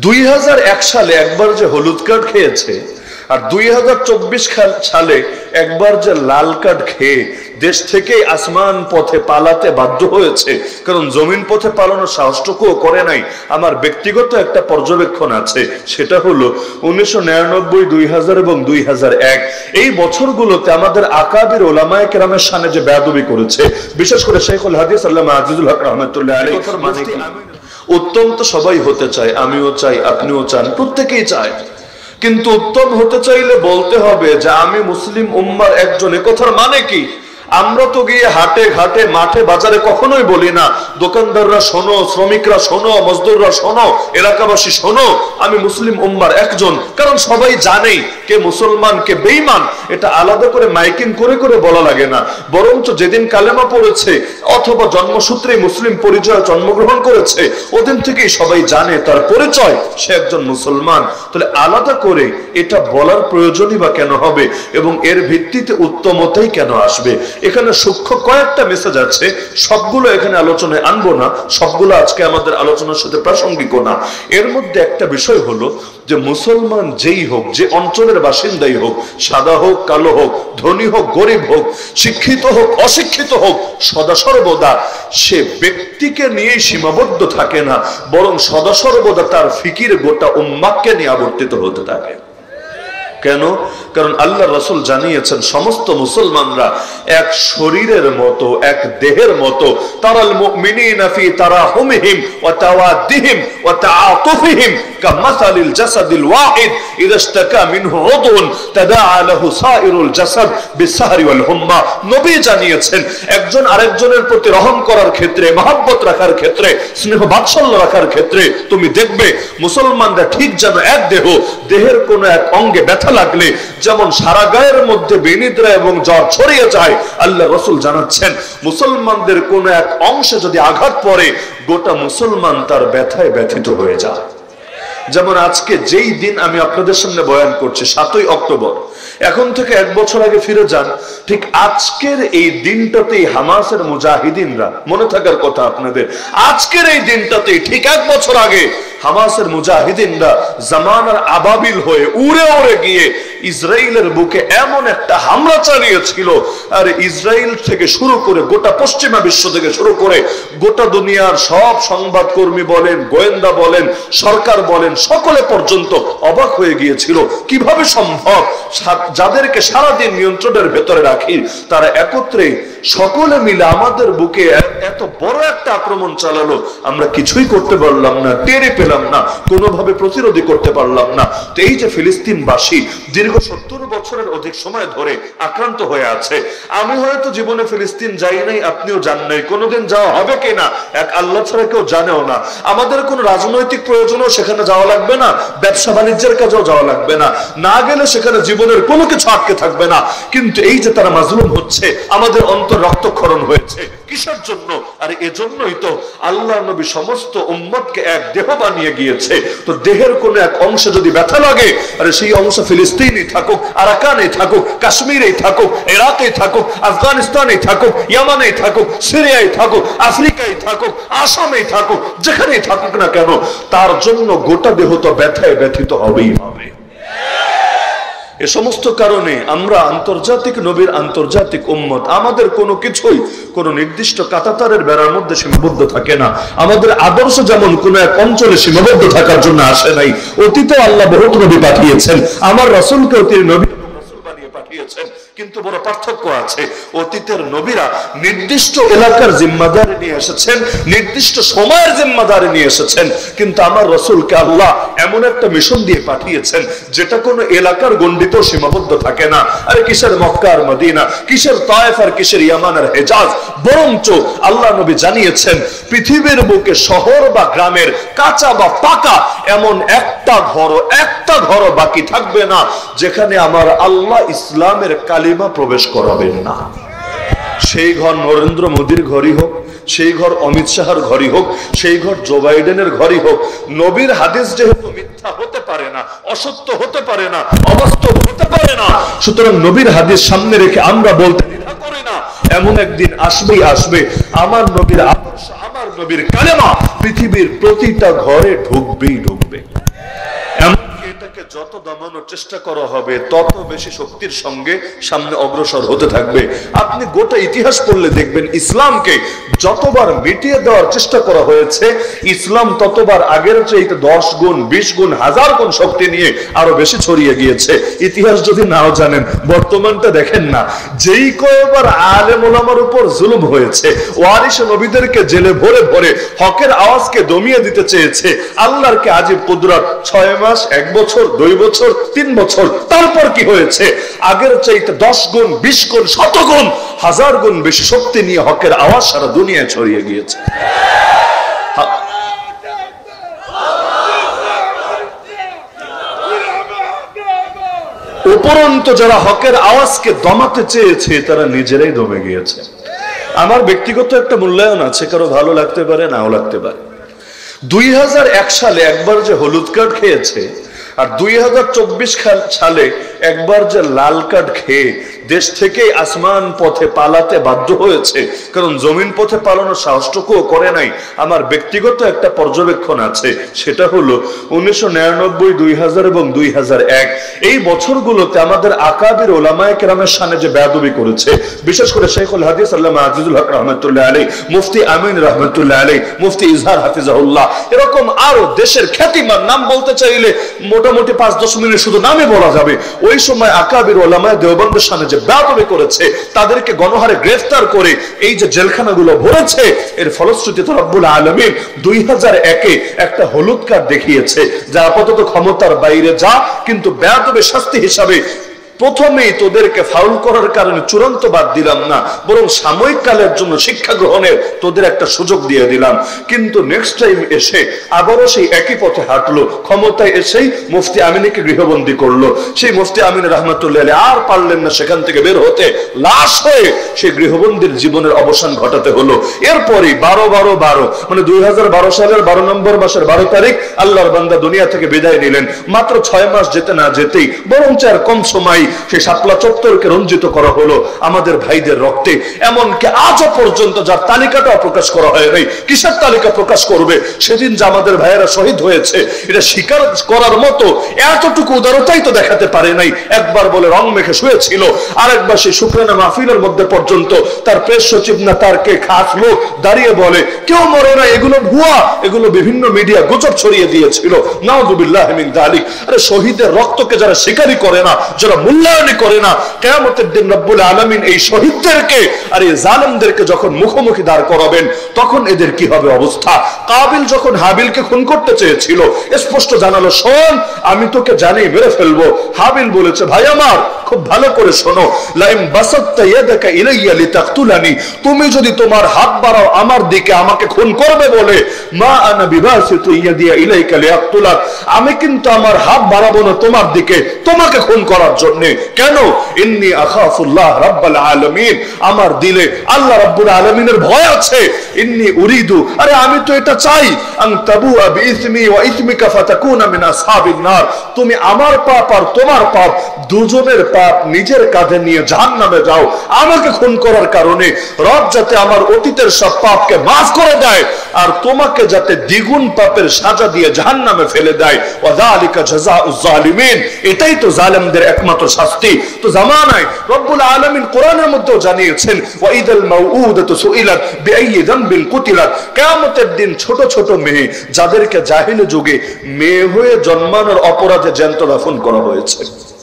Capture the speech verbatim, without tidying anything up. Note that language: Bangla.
দুই হাজার এক সালে একবার যে হলুদ কার্ড খেয়েছে আর দুই হাজার চব্বিশ সালে একবার যে লাল কার্ড খেয়ে দেশ থেকে আসমান পথে পালাতে বাধ্য হয়েছে, কারণ জমিন পথে পালানোর সাহসটুকুও করে নাই। আমার ব্যক্তিগত একটা পর্যবেক্ষণ আছে, সেটা হলো উনিশশো নিরানব্বই দুই হাজার এবং দুই হাজার এক এই বছরগুলোতে আমাদের আকাবির ওলামায়ে কেরামের সামনে যে বেয়াদবি করেছে, বিশেষ করে শেখুল হাদিস আল্লামা আজিজুল হক রহমাতুল্লাহ আলাইহি, মানে কি উত্তম তো সবাই হতে চায়, আমিও চাই, আপনিও চান, প্রত্যেকেই চায়, কিন্তু উত্তম হতে চাইলে বলতে হবে যে আমি মুসলিম উম্মার একজন। এ কথার মানে কি? আমরা তো গিয়ে হাটে ঘাটে মাঠে বাজারে কখনোই বলি না দোকানদাররা শোনো, শ্রমিকরা শোনো, মজদুররা শোনো, এলাকাবাসী শোনো, আমি মুসলিম উম্মার একজন। কারণ সবাই জানেই কে মুসলমান কে বেঈমান, এটা আলাদা করে মাইকিং করে করে বলা লাগে না। বরঞ্চ যেদিন কালেমা পড়েছে অথবা জন্মসূত্রে মুসলিম পরিচয় জন্মগ্রহণ করেছে, ওদিন থেকেই সবাই জানে তার পরিচয়, সে একজন মুসলমান। তাহলে আলাদা করে এটা বলার প্রয়োজনই বা কেন হবে, এবং এর ভিত্তিতে উত্তমতাই কেন আসবে? এখানে সূক্ষ্ম কয়েকটা মেসেজ আছে, সবগুলো এখানে আলোচনায় আনবো না, সবগুলো আজকে আমাদের আলোচনার সাথে প্রাসঙ্গিক না। এর মধ্যে একটা বিষয় হলো যে মুসলমান যেই হোক, যে অঞ্চলের বাসিন্দাই হোক, সাদা হোক কালো হোক, ধনী হোক গরিব হোক, শিক্ষিত হোক অশিক্ষিত হোক, সদা সর্বদা সে ব্যক্তিকে নিয়ে সীমাবদ্ধ থাকে না, বরং সদা সর্বদা তার ফিকির গোটা উম্মাহকে নিয়ে আবর্তিত হতে থাকে। কেন? কারণ আল্লাহ রাসূল জানিয়েছেন সমস্ত মুসলমানরা এক শরীরের মতো, এক দেহের মতো। তারাল মুমিনিনা ফি তারাহুমিহিম ওয়া তাওয়াদ্দিহিম ওয়া তাআতুফিহিম কামাসালিল জাসাদিল ওয়াহিদ ইযা ইশতাকা মিনহু উদউন তাদাআ লাহু সাইরুল জাসাদ বিসসাহরি ওয়াল হুম্মা। নবী জানিয়েছেন একজন আরেকজনের প্রতি রহম করার ক্ষেত্রে, মহব্বত রাখার ক্ষেত্রে, স্নেহ বাৎসল্য রাখার ক্ষেত্রে তুমি দেখবে মুসলমানরা ঠিক যেন এক দেহ, দেহের কোন এক অঙ্গে ব্যথা লাগলে যেমন সারা গায়ের মধ্যে বিনিদ্রা এবং জ্বর ছড়িয়ে যায়, আল্লাহ রাসূল জানাচ্ছেন মুসলমানদের কোন এক অংশে যদি আঘাত পড়ে গোটা মুসলমান তার ব্যথায় ব্যথিত হয়ে যায়। যেমন আজকে যেই দিন আমি আপনাদের সামনে বয়ান করছি, সাতই অক্টোবর, এখন থেকে এক বছর আগে ফিরে যান, ঠিক আজকের এই দিনটাতেই হামাসের মুজাহিদিনরা, মনে থাকার কথা আপনাদের, আজকের এই দিনটাতেই ঠিক এক বছর আগে হামাসের মুজাহিদিনরা জামানার আবাবিল হয়ে উড়ে উড়ে গিয়ে ইসরায়েলের বুকে এমন একটা হামলা চালিয়েছিল, আর ইসরায়েল থেকে শুরু করে গোটা পশ্চিমা বিশ্ব থেকে শুরু করে গোটা দুনিয়ার সব সংবাদকর্মী বলেন, গোয়েন্দা বলেন, সরকার বলেন, সকলে পর্যন্ত অবাক হয়ে গিয়েছিল কিভাবে সম্ভব যাদেরকে সারাদিন নিয়ন্ত্রণের ভেতরে রাখি তারা একত্রে সকলে মিলে আমাদের বুকে এত বড় একটা আক্রমণ চালালো, আমরা কিছুই করতে পারলাম না, টেরে পেলাম না, কোনোভাবে প্রতিরোধী করতে পারলাম না। তো এই যে ফিলিস্তিনবাসী দীর্ঘ সত্তর বছরের অধিক সময় ধরে আক্রান্ত হয়ে আছে, আমি হয়তো জীবনে ফিলিস্তিন যাই নাই, আপনিও যান নাই, কোনোদিন যাওয়া হবে কিনা এক আল্লাহ ছাড়া কেউ জানেও না। আমাদের কোন রাজনৈতিক প্রয়োজনেও সেখানে যাওয়া লাগবে না, ব্যবসা বাণিজ্যের কাজেও যাওয়া লাগবে না, না গেলে সেখানে জীবনের কোনো কিছু আটকে থাকবে না। কিন্তু এই যে তারা মাজলুম হচ্ছে, আমাদের অন্তর রক্তক্ষরণ হয়েছে, কিসের জন্য? আর এজন্যই তো আল্লাহ নবী সমস্ত উম্মতকে এক দেহ বানিয়ে গিয়েছে। তো দেহের কোন এক অংশে যদি ব্যথা লাগে, আরে সেই অংশ ফিলিস্তিনে থাকুক, আরাকানে থাকুক, কাশ্মীরে থাকুক, ইরাকে থাকুক, আফগানিস্তানে থাকুক, ইয়ামানে থাকুক, সিরিয়ায় থাকুক, আফ্রিকায় থাকুক, আসামে থাকুক, যেখানেই থাকুক না কেন, তার জন্য গোটা দেহ তো ব্যথায় ব্যথিত হবেই হবে। এ সমস্ত কারণে আমরা আন্তর্জাতিক নবীর আন্তর্জাতিক উম্মত, আমাদের কোনো কিছুই কোনো নির্দিষ্ট কাঁটাতারের বেড়ার মধ্যে সীমাবদ্ধ থাকে না। আমাদের আদর্শ যেমন কোনো এক অঞ্চলে সীমাবদ্ধ থাকার জন্য আসে নাই, অতীতে আল্লাহ বহুত নবী পাঠিয়েছেন, আমার রাসূলকেও তিনি নবী রাসূল বানিয়ে পাঠিয়েছেন, কিন্তু বড় পার্থক্য আছে। অতীতের নবীরা নির্দিষ্ট এলাকার জিম্মাদারি নিয়ে এসেছেন, নির্দিষ্ট সময়ের জিম্মাদারি নিয়ে এসেছেন, কিন্তু আমার রাসূলকে আল্লাহ এমন একটা মিশন দিয়ে পাঠিয়েছেন যেটা কোনো এলাকার গণ্ডিত সীমাবদ্ধ থাকে না। আরে কিসের মক্কা আর মদিনা, কিসের তায়েফ আর কিসের ইয়ামান আর হেজাজ, বরঞ্চ আল্লাহ নবী জানিয়েছেন পৃথিবীর বুকে শহর বা গ্রামের কাঁচা বা পাকা এমন একটা ঘর, একটা ঘর বাকি থাকবে না যেখানে আমার আল্লাহ ইসলামের কালিমা প্রবেশ করাবেন না। সেই ঘর নরেন্দ্র মোদীর ঘরই হোক, সেই ঘর অমিত শাহর ঘরই হোক, সেই ঘর জো বাইডেনের ঘরই হোক, নবীর হাদিস যেহেতু মিথ্যা হতে পারে না, অসত্য হতে পারে না, অবাস্তব হতে পারে না, সুতরাং নবীর হাদিস সামনে রেখে আমরা বলতে দ্বিধা করি না, এমন একদিন আসবেই আসবে আমার নবীর আদর্শ, আমার নবীর কালেমা পৃথিবীর প্রতিটা ঘরে ঢুকবেই ঢুকবে। যত দমানোর চেষ্টা করা হবে তত বেশি শক্তির সঙ্গে সামনে অগ্রসর হতে থাকবে। আপনি গোটা ইতিহাস পড়লে দেখবেন ইসলামকে যতবার মিটিয়ে দেওয়ার চেষ্টা করা হয়েছে ইসলাম ততবার আগের চাইতে দশ গুণ বিশ গুণ হাজার গুণ শক্তি নিয়ে আরো বেশি ছড়িয়ে গিয়েছে। ইতিহাস যদি নাও জানেন বর্তমানটা দেখেন না, যেই কয়েকবার আলেম ওলামার উপর জুলুম হয়েছে, ওয়ারিশ নবীদেরকে জেলে ভরে ভরে হকের আওয়াজকে দমিয়ে দিতে চেয়েছে, আল্লাহর কে আজীব কুদরত, ছয় মাস এক বছর দুই বছর তিন বছর, তারপর কি হয়েছে আগের চাইতে দশ গুণ বিশ গুণ শত গুণ হাজার গুণ বেশি শক্তি নিয়ে হকের আওয়াজ সারা দুনিয়ায় ছড়িয়ে গিয়েছে। উপরন্ত যারা হকের আওয়াজকে দমাতে চেয়েছে তারা নিজেরাই দমে গিয়েছে। আমার ব্যক্তিগত একটা মূল্যায়ন আছে, কারো ভালো লাগতে পারে নাও লাগতে পারে। দুই হাজার এক সালে একবার যে হলুদ কার্ড খেয়েছে আর দুই হাজার চব্বিশ সালে একবার যে লাল কার্ড খেয়ে দেশ থেকে আসমান পথে পালাতে বাধ্য হয়েছে, কারণ জমিন পথে পালানোর সাহসটুকুও করে নাই। আমার ব্যক্তিগত একটা পর্যবেক্ষণ আছে, সেটা হলো উনিশশো নিরানব্বই দুই হাজার এবং দুই হাজার এক এই বছরগুলোতে আমাদের আকাবির ওলামায়ে কেরামের সামনে যে বেয়াদবি করেছে, বিশেষ করে শেখুল হাদিস আল্লামা আজিজুল হক রহমতুল্লাহ আলাইহি, মুফতি আমিন রহমতুল্লাহ আলাইহি, মুফতি ইজহার হাফিজাহুল্লাহ, এরকম আরো দেশের খ্যাতিমান নাম বলতে চাইলে মোটামুটি পাঁচ দশ মিনিট শুধু নামে বলা যাবে। ওই সময় আকাবির ওলামায়ে দেওবন্দের সামনে যে বেয়াদবি করেছে তাদেরকে গণহারে গ্রেফতার করে এই যে জেলখানাগুলো ভরেছে, এর ফলশ্রুতিতে রব্বুল আলামিন দুই হাজার একে একটা হলুদ কার্ড দেখিয়েছে, যা আপাতত ক্ষমতার বাইরে যা, কিন্তু বেয়াদবের শাস্তি হিসাবে প্রথমেই তোদেরকে ফাউল করার কারণে চূড়ান্ত বাদ দিলাম না, বরং সাময়িক কালের জন্য শিক্ষা গ্রহণের তোদের একটা সুযোগ দিয়ে দিলাম। কিন্তু নেক্সট টাইম এসে আবারও সেই একই পথে হাঁটলো, ক্ষমতায় এসেই মুফতি আমিনকে গৃহবন্দী করলো। সেই মুফতি আমিন রহমতুল্লাহ আলাইহি আর পারলেন না সেখান থেকে বের হতে, লাশ হয়ে সেই গৃহবন্দীর জীবনের অবসান ঘটাতে হলো। এরপরই বারো বারো বারো মানে দুই হাজার বারো সালের বারো নম্বর মাসের বারো তারিখ আল্লাহর বান্দা দুনিয়া থেকে বিদায় নিলেন। মাত্র ছয় মাস যেতে না যেতেই বরং চার কম সময় সেই শাপলা চত্বরকে রঞ্জিত করা হলো আমাদের ভাইদের রক্তে। এমনকি আজও পর্যন্ত যার তালিকাটাও প্রকাশ করা হয় নাই, কিসের তালিকা প্রকাশ করবে? সেদিন যে আমাদের ভাইয়েরা শহীদ হয়েছে এটা স্বীকার করার মতো এতটুকু উদারতাই তো দেখাতে পারে নাই। একবার বলে রং মেখে শুয়েছিল, আরেকবার সেই শুকরানা মাহফিলের মধ্যে পর্যন্ত তার প্রেস সচিব না তার কে খাস লোক দাঁড়িয়ে বলে কেউ মরে না, এগুলো ভুয়া, এগুলো বিভিন্ন মিডিয়া গুজব ছড়িয়ে দিয়েছিল। নাউযুবিল্লাহি মিন যালিক। আরে শহীদের রক্তকে যারা স্বীকারই করে না, যারা মূল্যায়ন করে না, কিয়ামতের দিন রব্বুল আলামিন এই শহীদদেরকে আর এই জালেমদেরকে যখন মুখোমুখি দাঁড় করাবেন তখন এদের কি হবে অবস্থা? কাবিল যখন হাবিলকে খুন করতে চেয়েছিল স্পষ্ট জানালো, শোন আমি তোকে জানি মেরে ফেলবো। হাবিল বলেছে, ভাই আমার খুব ভালো করে শোনো, লাইম বাসাত্তা ইয়াদাকা ইলাইয়া লিতাকতুলানি, তুমি যদি তোমার হাত বাড়াও আমার দিকে আমাকে খুন করবে বলে, মা আনা বিবাসিতু ইয়াদিয়া ইলাইকা লিয়াকতুলাক, আমি কিন্তু আমার হাত বাড়াবো না তোমার দিকে তোমাকে খুন করার জন্য। কেন? ইন্নী আখাফুল্লাহ রাব্বুল আলামিন, আমার দিলে আল্লাহ রাব্বুল আলামিনের ভয় আছে। ইন্নী উরিদু, আরে আমি তো এটা চাই, আন তাবুআ বিইসমি ওয়া ইসমিকা ফাতাকুনা মিন আসহাবিন নার, তুমি আমার পাপ আর তোমার পাপ দুজনের পাপ নিজের কাঁধে নিয়ে জাহান্নামে যাও। আমাকে খুন করার কারণে রব যাতে আমার অতীতের সব পাপকে মাফ করে দেয় আর তোমাকে যাতে দ্বিগুণ পাপের সাজা দিয়ে জাহান্নামে ফেলে দেয়। ওয়া যালিকা জাযাউজ জালিমিন, এটাই তো জালেমদের একমাত্র শাস্তি। তো জামানায় রব্বুল আলামিন কোরআনের মধ্যেও জানিয়েছেন, ওয়া ইদাল মাউউদাতু সুইলাত বিআইয়ি যামবিন কুতিলাত, কিয়ামতের দিন ছোট ছোট মেয়ে যাদেরকে জাহিলি যুগে মেয়ে হয়ে জন্মানোর অপরাধে জ্যান্ত দাফন করা হয়েছে,